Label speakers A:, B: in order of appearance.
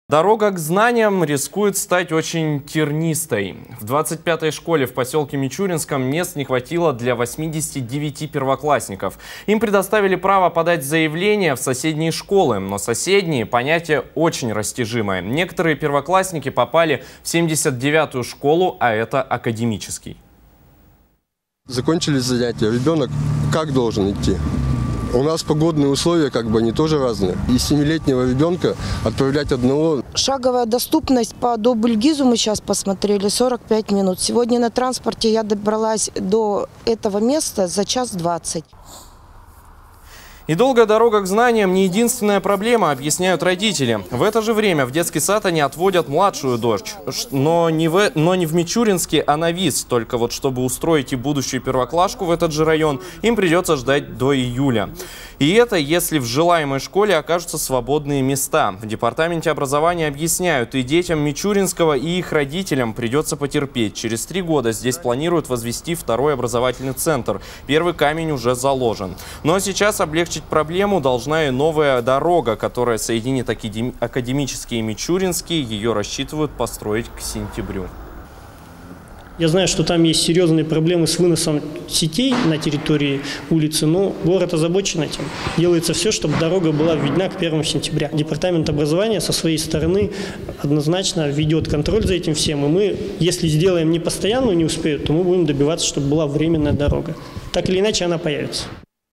A: Дорога к знаниям рискует стать очень тернистой. В 25-й школе в поселке Мичуринском мест не хватило для 89 первоклассников. Им предоставили право подать заявление в соседние школы, но соседние – понятие очень растяжимое. Некоторые первоклассники попали в 79-ю школу, а это академический.
B: Закончились занятия. Ребенок как должен идти? У нас погодные условия они тоже разные. И 7-летнего ребенка отправлять одного.
C: Шаговая доступность по Добыльгизу мы сейчас посмотрели 45 минут. Сегодня на транспорте я добралась до этого места за 1:20.
A: И долгая дорога к знаниям не единственная проблема, объясняют родители. В это же время в детский сад они отводят младшую дочь. Но не в Мичуринске, а на ВИЗ. Только вот чтобы устроить и будущую первоклашку в этот же район, им придется ждать до июля. И это если в желаемой школе окажутся свободные места. В департаменте образования объясняют, и детям Мичуринского, и их родителям придется потерпеть. Через 3 года здесь планируют возвести второй образовательный центр. Первый камень уже заложен. Но сейчас облегчить проблему должна и новая дорога, которая соединит академический и Мичуринский. Ее рассчитывают построить к сентябрю.
D: Я знаю, что там есть серьезные проблемы с выносом сетей на территории улицы, но город озабочен этим. Делается все, чтобы дорога была введена к 1 сентября. Департамент образования со своей стороны однозначно ведет контроль за этим всем. И мы, если сделаем не постоянную, не успеют, то мы будем добиваться, чтобы была временная дорога. Так или иначе она появится.